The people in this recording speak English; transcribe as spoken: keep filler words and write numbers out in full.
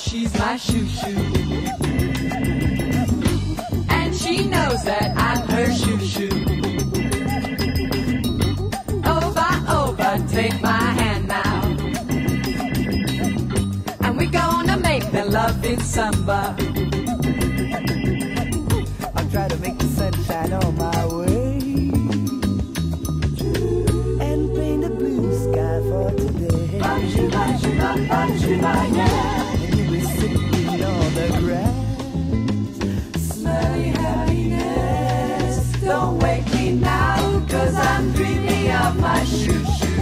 she's my shoo-shoo. And she knows that I'm her shoo-shoo. Over, over, take my hand now. And we're gonna make the love in samba. I'll try to make the sunshine on my way and paint a blue sky for today. Ba-shoo-ba, shoo-ba, ba-shoo-ba, yeah. And you were sitting on the grass, Smelly happiness. Don't wake me now, 'cause I'm dreaming of my shoo-shoo.